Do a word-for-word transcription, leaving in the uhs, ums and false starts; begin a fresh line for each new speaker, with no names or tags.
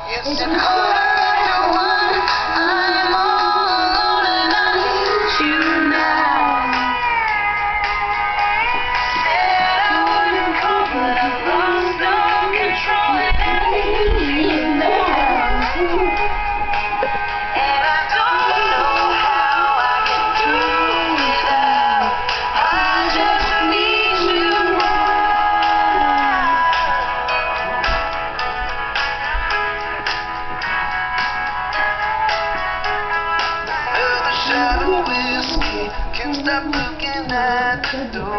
It's an hard one. I'm all alone and I need you now. Said I wouldn't come, but I lost all control and I need you now. And I don't know how I can do without. I just need you now. Another shot of whiskey, can't stop looking at the door.